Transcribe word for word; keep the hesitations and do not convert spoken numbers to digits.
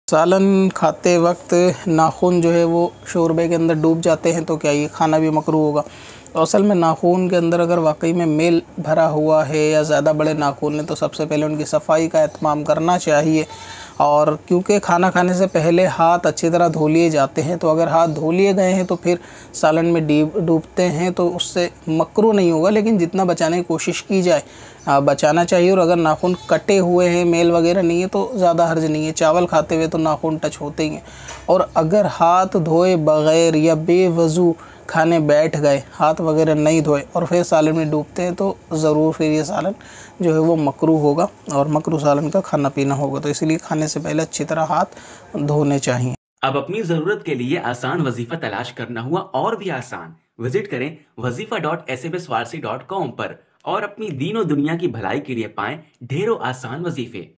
सालन खाते वक्त नाखून जो है वो शोरबे के अंदर डूब जाते हैं तो क्या ये खाना भी मकरूह होगा? तो असल में नाखून के अंदर अगर वाकई में मेल भरा हुआ है या ज़्यादा बड़े नाखून हैं तो सबसे पहले उनकी सफाई का एहतमाम करना चाहिए। और क्योंकि खाना खाने से पहले हाथ अच्छी तरह धो लिए जाते हैं, तो अगर हाथ धो लिए गए हैं तो फिर सालन में डीब डूबते हैं तो उससे मकरूह नहीं होगा, लेकिन जितना बचाने की कोशिश की जाए बचाना चाहिए। और अगर नाखून कटे हुए हैं, मेल वगैरह नहीं है तो ज़्यादा हर्ज नहीं है। चावल खाते हुए तो नाखून टच होते ही हैं। और अगर हाथ धोए बग़ैर या बेवज़ू खाने बैठ गए, हाथ वगैरह नहीं धोए और फिर सालन में डूबते हैं तो ज़रूर फिर ये सालन जो है वो मकरूह होगा और मकरूह सालन का खाना पीना होगा। तो इसलिए खाने से पहले अच्छी तरह हाथ धोने चाहिए। अब अपनी जरूरत के लिए आसान वजीफा तलाश करना हुआ और भी आसान। विजिट करें वजीफा डॉट एस एम एस फारसी डॉट कॉम पर और अपनी दीनों दुनिया की भलाई के लिए पाएं ढेरों आसान वजीफे।